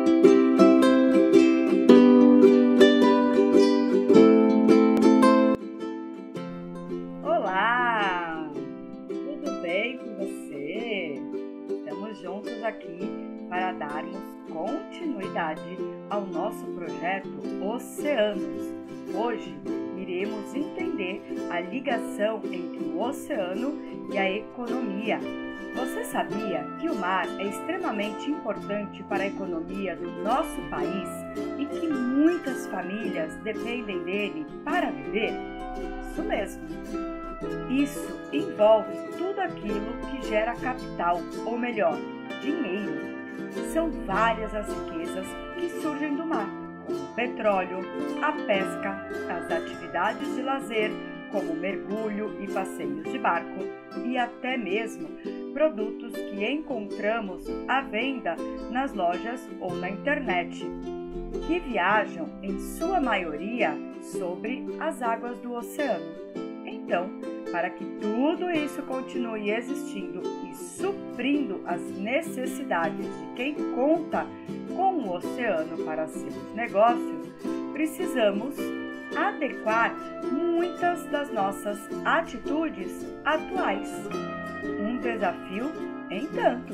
Olá! Tudo bem com você? Estamos juntos aqui para darmos continuidade ao nosso projeto Oceanos. Hoje iremos entender a ligação entre o oceano e a economia. Você sabia que o mar é extremamente importante para a economia do nosso país e que muitas famílias dependem dele para viver? Isso mesmo! Isso envolve tudo aquilo que gera capital, ou melhor, dinheiro. São várias as riquezas que surgem do mar, como o petróleo, a pesca, as atividades de lazer, como mergulho e passeios de barco, e até mesmo produtos que encontramos à venda nas lojas ou na internet, que viajam em sua maioria sobre as águas do oceano. Então, para que tudo isso continue existindo e suprindo as necessidades de quem conta com o oceano para seus negócios, precisamos adequar muitas das nossas atitudes atuais. Um desafio, entanto.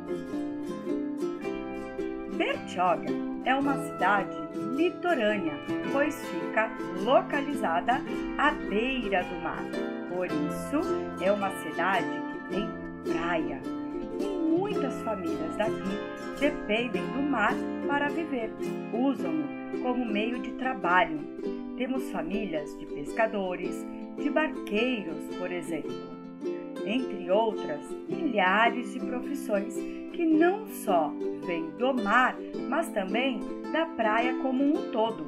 Bertioga é uma cidade litorânea, pois fica localizada à beira do mar. Por isso, é uma cidade que tem praia. E muitas famílias daqui dependem do mar para viver. Usam-no como meio de trabalho. Temos famílias de pescadores, de barqueiros, por exemplo. Entre outras, milhares de profissões que não só vêm do mar, mas também da praia como um todo.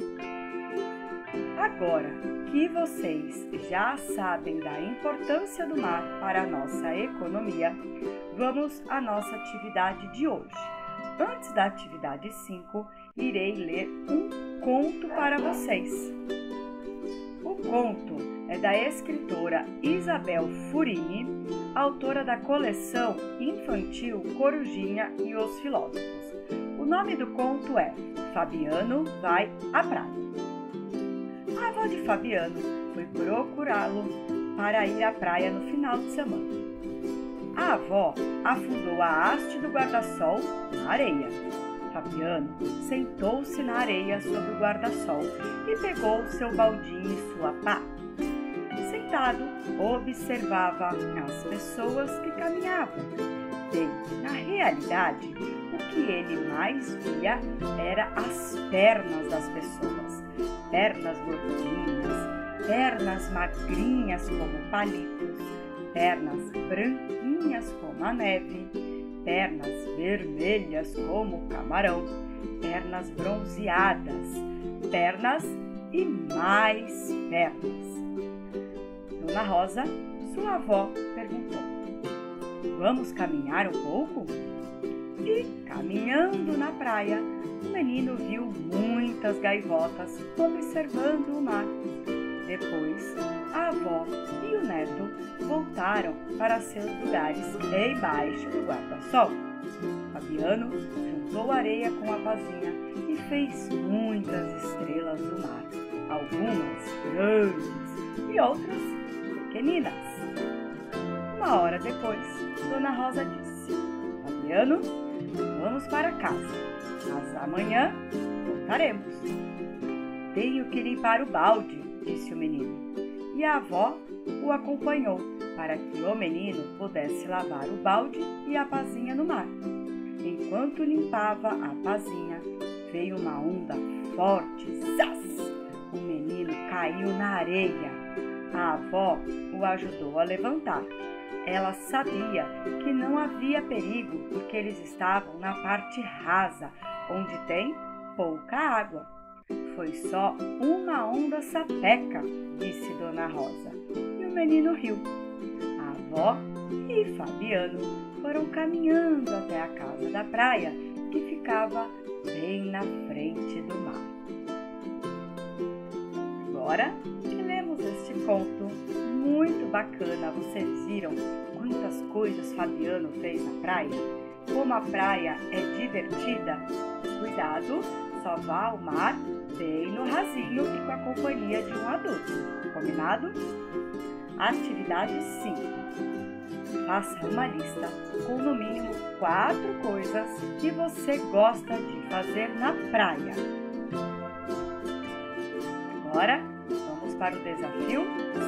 Agora que vocês já sabem da importância do mar para a nossa economia, vamos à nossa atividade de hoje. Antes da atividade 5, irei ler um conto para vocês. O conto é da escritora Isabel Furini, autora da coleção infantil Corujinha e os Filósofos. O nome do conto é Fabiano vai à praia. A avó de Fabiano foi procurá-lo para ir à praia no final de semana. A avó afundou a haste do guarda-sol na areia. Fabiano sentou-se na areia sobre o guarda-sol e pegou seu baldinho e sua pá. Sentado, observava as pessoas que caminhavam. Bem, na realidade, o que ele mais via era as pernas das pessoas. Pernas gordinhas, pernas magrinhas como palitos, pernas branquinhas como a neve, pernas vermelhas como o camarão, pernas bronzeadas, pernas e mais pernas. Dona Rosa, sua avó, perguntou: "Vamos caminhar um pouco?" E, caminhando na praia, o menino viu muitas gaivotas observando o mar. Depois, a avó e o neto voltaram para seus lugares embaixo do guarda-sol. Fabiano juntou areia com a pazinha e fez muitas estrelas do mar, algumas grandes e outras pequeninas. Uma hora depois, Dona Rosa disse: "Fabiano, vamos para casa, mas amanhã voltaremos." "Tenho que limpar o balde", disse o menino. E a avó o acompanhou para que o menino pudesse lavar o balde e a pazinha no mar. Enquanto limpava a pazinha, veio uma onda forte. Zás! O menino caiu na areia. A avó o ajudou a levantar. Ela sabia que não havia perigo porque eles estavam na parte rasa, onde tem pouca água. "Foi só uma onda sapeca", disse Dona Rosa. E o menino riu. A avó e Fabiano foram caminhando até a casa da praia, que ficava bem na frente do mar. Agora que lemos este conto muito bacana, vocês viram quantas coisas Fabiano fez na praia? Como a praia é divertida, cuidado, só vá ao mar bem no rasinho e com a companhia de um adulto. Combinado? Atividade 5. Faça uma lista com no mínimo 4 coisas que você gosta de fazer na praia. Agora, vamos para o desafio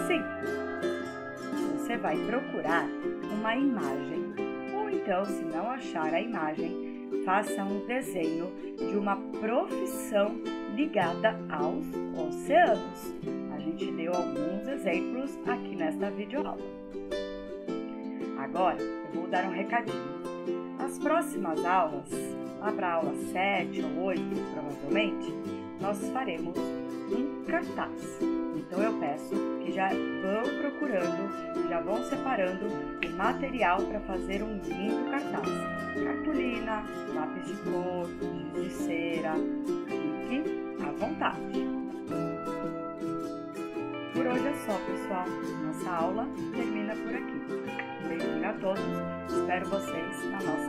5. Você vai procurar uma imagem, ou então, se não achar a imagem, faça um desenho de uma profissão ligada aos oceanos. A gente deu alguns exemplos aqui nesta videoaula. Agora, eu vou dar um recadinho. Nas próximas aulas, lá para a aula 7 ou 8, provavelmente, nós faremos um cartaz. Então, eu peço que já vão procurando, já vão separando o material para fazer um lindo cartaz. Cartolina, lápis de cor, giz de cera, fique à vontade. Por hoje é só, pessoal. Nossa aula termina por aqui. Um beijinho a todos. Espero vocês na nossa